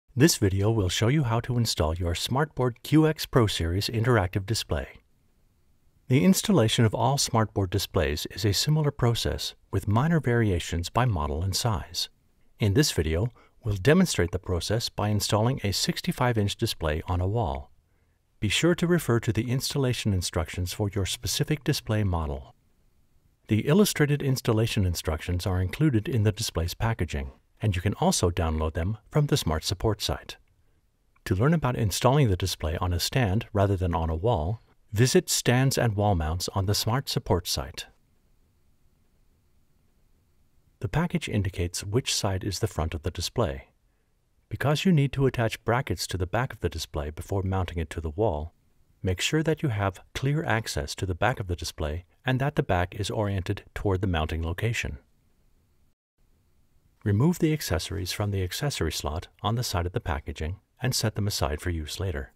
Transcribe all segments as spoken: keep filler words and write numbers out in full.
This video will show you how to install your SmartBoard Q X Pro Series interactive display. The installation of all SmartBoard displays is a similar process with minor variations by model and size. In this video, we'll demonstrate the process by installing a sixty-five inch display on a wall. Be sure to refer to the installation instructions for your specific display model. The illustrated installation instructions are included in the display's packaging, and you can also download them from the Smart Support site. To learn about installing the display on a stand rather than on a wall, visit Stands and Wall Mounts on the Smart Support site. The package indicates which side is the front of the display. Because you need to attach brackets to the back of the display before mounting it to the wall, make sure that you have clear access to the back of the display and that the back is oriented toward the mounting location. Remove the accessories from the accessory slot on the side of the packaging and set them aside for use later.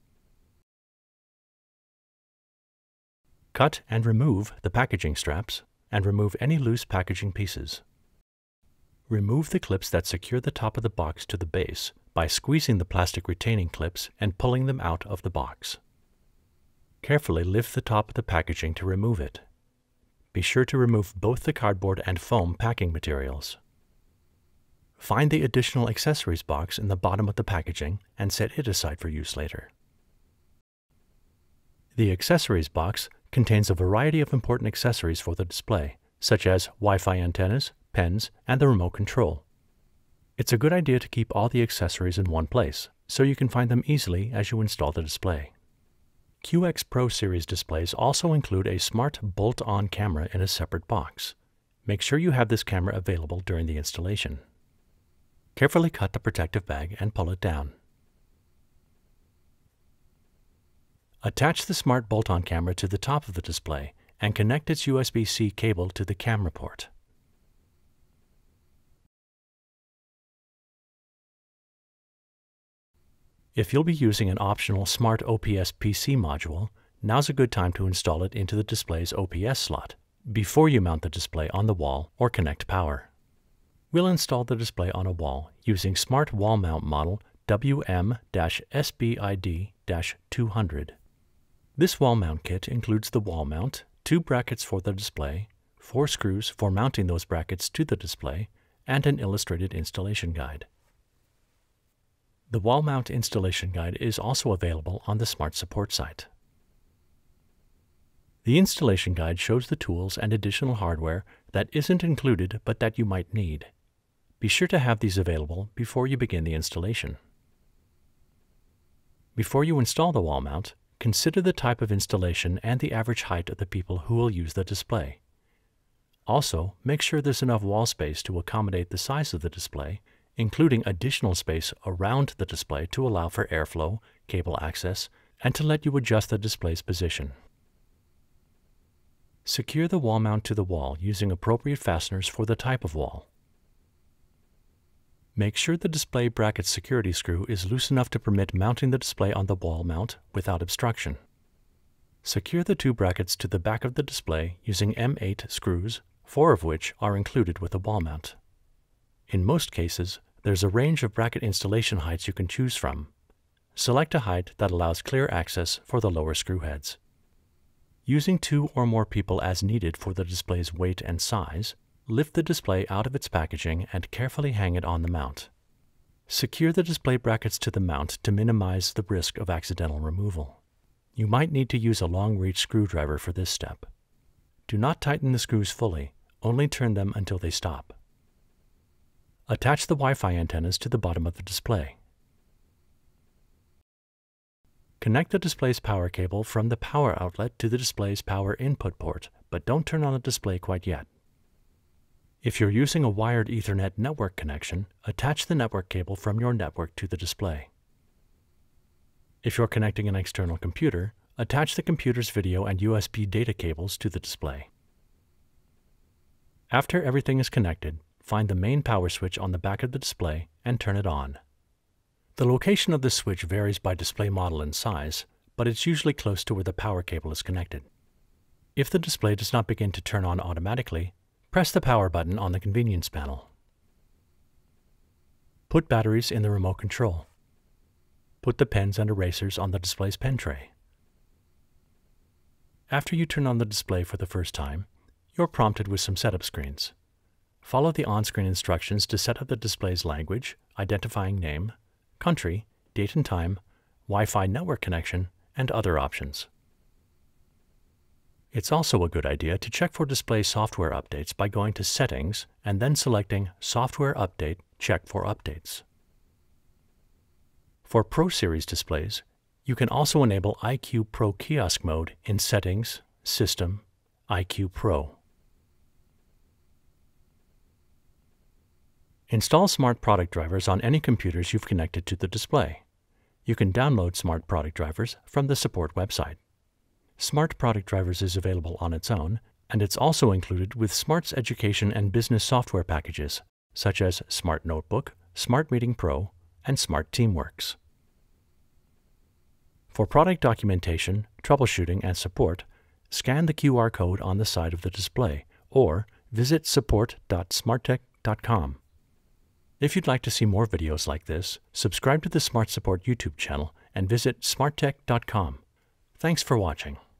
Cut and remove the packaging straps and remove any loose packaging pieces. Remove the clips that secure the top of the box to the base by squeezing the plastic retaining clips and pulling them out of the box. Carefully lift the top of the packaging to remove it. Be sure to remove both the cardboard and foam packing materials. Find the additional accessories box in the bottom of the packaging and set it aside for use later. The accessories box contains a variety of important accessories for the display, such as Wi-Fi antennas, pens, and the remote control. It's a good idea to keep all the accessories in one place, so you can find them easily as you install the display. Q X Pro Series displays also include a smart bolt-on camera in a separate box. Make sure you have this camera available during the installation. Carefully cut the protective bag and pull it down. Attach the smart bolt-on camera to the top of the display and connect its U S B C cable to the camera port. If you'll be using an optional Smart O P S P C module, now's a good time to install it into the display's O P S slot before you mount the display on the wall or connect power. We'll install the display on a wall using Smart Wall Mount Model W M S B I D two hundred. This wall mount kit includes the wall mount, two brackets for the display, four screws for mounting those brackets to the display, and an illustrated installation guide. The wall mount installation guide is also available on the Smart Support site. The installation guide shows the tools and additional hardware that isn't included but that you might need. Be sure to have these available before you begin the installation. Before you install the wall mount, consider the type of installation and the average height of the people who will use the display. Also, make sure there's enough wall space to accommodate the size of the display, including additional space around the display to allow for airflow, cable access, and to let you adjust the display's position. Secure the wall mount to the wall using appropriate fasteners for the type of wall. Make sure the display bracket security screw is loose enough to permit mounting the display on the wall mount without obstruction. Secure the two brackets to the back of the display using M eight screws, four of which are included with the wall mount. In most cases, there's a range of bracket installation heights you can choose from. Select a height that allows clear access for the lower screw heads. Using two or more people as needed for the display's weight and size, lift the display out of its packaging and carefully hang it on the mount. Secure the display brackets to the mount to minimize the risk of accidental removal. You might need to use a long-reach screwdriver for this step. Do not tighten the screws fully, only turn them until they stop. Attach the Wi-Fi antennas to the bottom of the display. Connect the display's power cable from the power outlet to the display's power input port, but don't turn on the display quite yet. If you're using a wired Ethernet network connection, attach the network cable from your network to the display. If you're connecting an external computer, attach the computer's video and U S B data cables to the display. After everything is connected, find the main power switch on the back of the display and turn it on. The location of the switch varies by display model and size, but it's usually close to where the power cable is connected. If the display does not begin to turn on automatically, press the power button on the convenience panel. Put batteries in the remote control. put the pens and erasers on the display's pen tray. After you turn on the display for the first time, you're prompted with some setup screens. Follow the on-screen instructions to set up the display's language, identifying name, country, date and time, Wi-Fi network connection, and other options. It's also a good idea to check for display software updates by going to Settings and then selecting Software Update, Check for Updates. For Pro Series displays, you can also enable I Q Pro Kiosk mode in Settings, System, I Q Pro. Install Smart Product Drivers on any computers you've connected to the display. You can download Smart Product Drivers from the support website. Smart Product Drivers is available on its own, and it's also included with Smart's education and business software packages, such as Smart Notebook, Smart Meeting Pro, and Smart Teamworks. For product documentation, troubleshooting, and support, scan the Q R code on the side of the display or visit support dot smarttech dot com. If you'd like to see more videos like this, subscribe to the Smart Support YouTube channel and visit smarttech dot com. Thanks for watching.